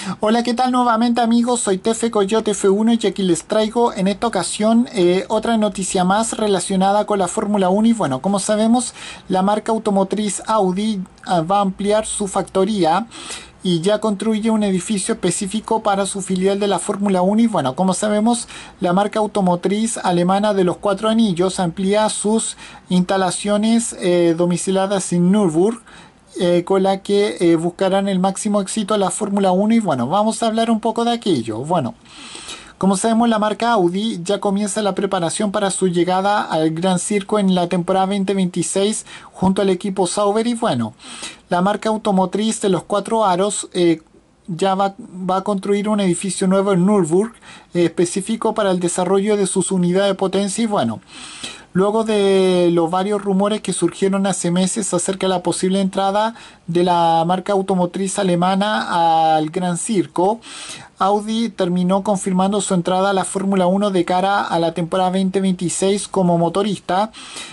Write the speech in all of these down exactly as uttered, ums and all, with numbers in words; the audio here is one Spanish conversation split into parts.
Hola, ¿qué tal nuevamente amigos? Soy Tefe Coyote F uno y aquí les traigo en esta ocasión eh, otra noticia más relacionada con la Fórmula uno. Y bueno, como sabemos, la marca automotriz Audi ah, va a ampliar su factoría y ya construye un edificio específico para su filial de la Fórmula uno. Y bueno, como sabemos, la marca automotriz alemana de los Cuatro Anillos amplía sus instalaciones eh, domiciliadas en Nürburgring, eh, con la que eh, buscarán el máximo éxito en la Fórmula uno. Y bueno, vamos a hablar un poco de aquello. Bueno, como sabemos, la marca Audi ya comienza la preparación para su llegada al Gran Circo en la temporada veinte veintiséis junto al equipo Sauber. Y bueno, la marca automotriz de los Cuatro Aros eh, ya va, va a construir un edificio nuevo en Nürburgring, eh, específico para el desarrollo de sus unidades de potencia. Y bueno, luego de los varios rumores que surgieron hace meses acerca de la posible entrada de la marca automotriz alemana al Gran Circo, Audi terminó confirmando su entrada a la Fórmula uno de cara a la temporada veinte veintiséis como motorista,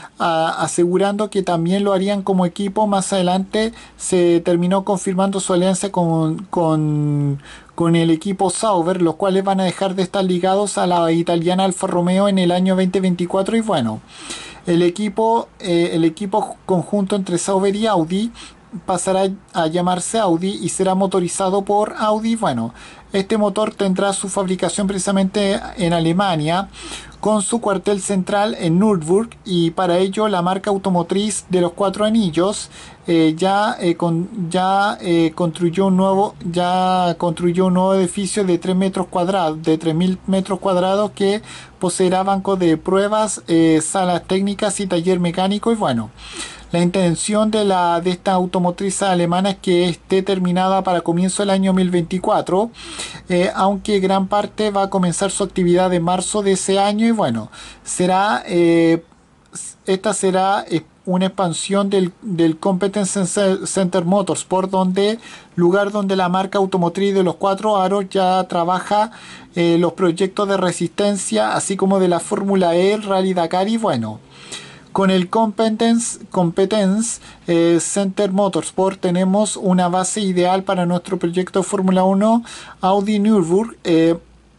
a, asegurando que también lo harían como equipo. Más adelante se terminó confirmando su alianza con, con, con el equipo Sauber, los cuales van a dejar de estar ligados a la italiana Alfa Romeo en el año veinte veinticuatro. Y bueno, el equipo, eh, el equipo conjunto entre Sauber y Audi pasará a llamarse Audi y será motorizado por Audi. Bueno, este motor tendrá su fabricación precisamente en Alemania, con su cuartel central en Nürburgring, y para ello la marca automotriz de los Cuatro Anillos eh, ya, eh, con, ya, eh, construyó un nuevo, ya construyó un nuevo edificio de tres metros cuadrados, de tres mil metros cuadrados, que poseerá bancos de pruebas, eh, salas técnicas y taller mecánico. Y bueno, la intención de, la, de esta automotriz alemana es que esté terminada para comienzo del año dos mil veinticuatro, eh, aunque gran parte va a comenzar su actividad en marzo de ese año. Y bueno, será, eh, esta será eh, una expansión del, del Competence Center Motorsport, donde, lugar donde la marca automotriz de los Cuatro Aros ya trabaja eh, los proyectos de resistencia, así como de la Fórmula E, el Rally Dakar. Y bueno, con el Competence, Competence eh, Center Motorsport tenemos una base ideal para nuestro proyecto de Fórmula uno. Audi Nürburgring eh,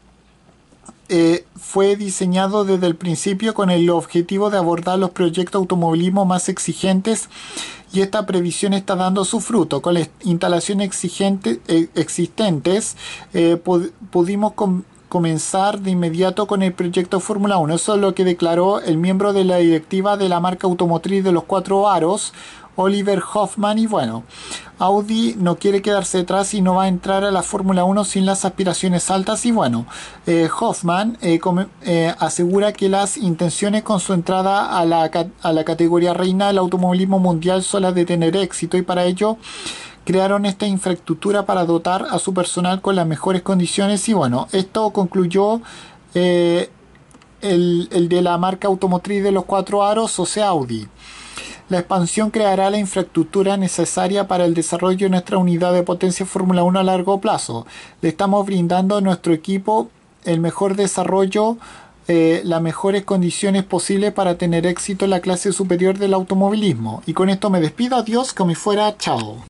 eh, fue diseñado desde el principio con el objetivo de abordar los proyectos de automovilismo más exigentes, y esta previsión está dando su fruto. Con las instalaciones exigentes, eh, existentes eh, pod pudimos comenzar de inmediato con el proyecto Fórmula uno. Eso es lo que declaró el miembro de la directiva de la marca automotriz de los Cuatro Aros, Oliver Hoffmann. Y bueno, Audi no quiere quedarse atrás y no va a entrar a la Fórmula uno sin las aspiraciones altas. Y bueno, eh, Hoffmann eh, eh, asegura que las intenciones con su entrada a la, a la categoría reina del automovilismo mundial son las de tener éxito, y para ello crearon esta infraestructura para dotar a su personal con las mejores condiciones. Y bueno, esto concluyó eh, el, el de la marca automotriz de los Cuatro Aros, o sea Audi. La expansión creará la infraestructura necesaria para el desarrollo de nuestra unidad de potencia Fórmula uno a largo plazo. Le estamos brindando a nuestro equipo el mejor desarrollo, Eh, las mejores condiciones posibles para tener éxito en la clase superior del automovilismo. Y con esto me despido. Adiós, como si fuera chao.